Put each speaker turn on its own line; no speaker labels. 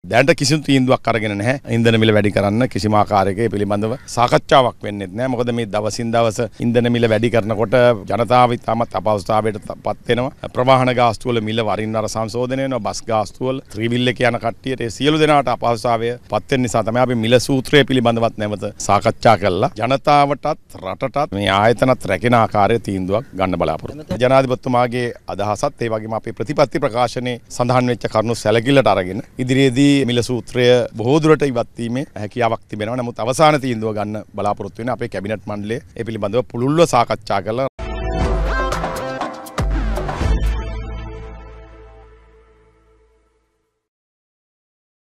දැනට කිසිදු තීන්දුවක් අරගෙන නැහැ. ඉන්ධන මිල වැඩි කරන්න කිසිම ආකාරයක පිළිබඳව සාකච්ඡාවක් වෙන්නේ නැහැ. මොකද මේ දවසින් දවස ඉන්ධන මිල වැඩි කරනකොට ජනතාව ඉතාමත් අපහසුතාවයට පත් වෙනවා. ප්‍රවාහන ගාස්තු වල මිල වරින් වර සංශෝධනය වෙනවා. බස් ගාස්තු වල ත්‍රිවිල් එක යන කට්ටියට ඒ සියලු දෙනාට අපහසුතාවය පත් වෙන නිසා තමයි අපි මිල සූත්‍රය පිළිබඳවත් නැවත සාකච්ඡා කළා. ජනතාවටත් රටටත් මේ ආයතනත් රැකෙන ආකාරයේ තීන්දුවක් ගන්න බලාපොරොත්තු වෙනවා. ජනාධිපතිතුමාගේ අදහසත් ඒ වගේම අපේ ප්‍රතිපත්ති ප්‍රකාශනයේ සඳහන් වෙච්ච කරුණු සැලකිල්ලට අරගෙන ඉදිරියේදී මිල සූත්‍රය බොහෝ දුරට ඉවත් වීමේ හැකියාවක් තිබෙනවා. නමුත් අවසාන තීන්දුව ගන්න බලාපොරොත්තු වෙන අපේ කැබිනට් මණ්ඩලය ඒ පිළිබඳව පුළුල්ව සාකච්ඡා කරලා